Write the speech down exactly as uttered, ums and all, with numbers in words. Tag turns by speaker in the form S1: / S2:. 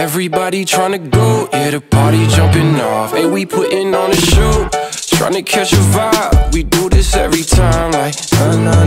S1: Everybody tryna go, yeah, the party jumping off. Hey, we putting on a show, tryna catch a vibe. We do this every time, like na na